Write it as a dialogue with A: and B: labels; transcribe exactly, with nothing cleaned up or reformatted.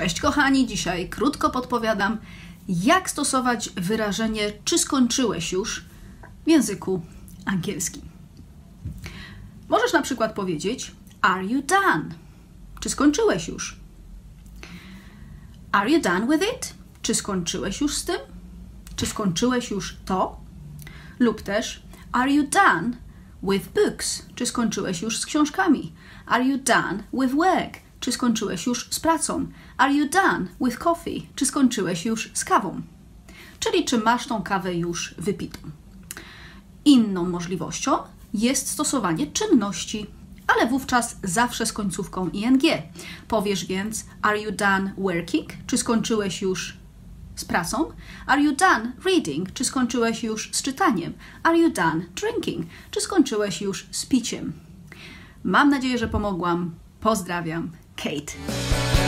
A: Cześć kochani, dzisiaj krótko podpowiadam, jak stosować wyrażenie czy skończyłeś już w języku angielskim. Możesz na przykład powiedzieć Are you done? Czy skończyłeś już? Are you done with it? Czy skończyłeś już z tym? Czy skończyłeś już to? Lub też Are you done with books? Czy skończyłeś już z książkami? Are you done with work? Czy skończyłeś już z pracą? Are you done with coffee? Czy skończyłeś już z kawą? Czyli czy masz tą kawę już wypitą? Inną możliwością jest stosowanie czynności, ale wówczas zawsze z końcówką ing. Powiesz więc Are you done working? Czy skończyłeś już z pracą? Are you done reading? Czy skończyłeś już z czytaniem? Are you done drinking? Czy skończyłeś już z piciem? Mam nadzieję, że pomogłam. Pozdrawiam, Kate.